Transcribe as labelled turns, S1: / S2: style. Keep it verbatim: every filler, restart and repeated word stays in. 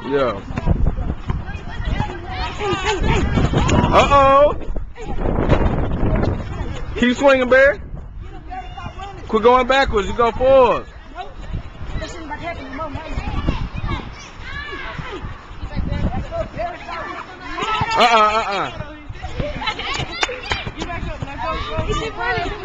S1: Yeah. Uh-oh. Keep swinging, Bear. Quit going backwards. You go forward. Uh-uh, uh-uh.